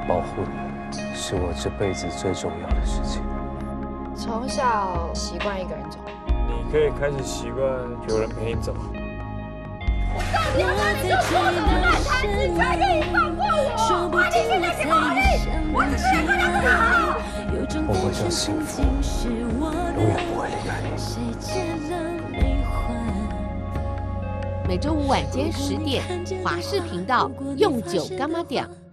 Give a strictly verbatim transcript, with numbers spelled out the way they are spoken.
保护你，是我这辈子最重要的事情。 从小习惯一个人走， 你可以开始习惯有人陪你走。 到底要让你说所有的烂摊子，才可以放过我？把你现在给我好利，我只是跟他这么好。 我会叫幸福，永远不会离开你。 每周五晚间十点，华视频道用九干妈点。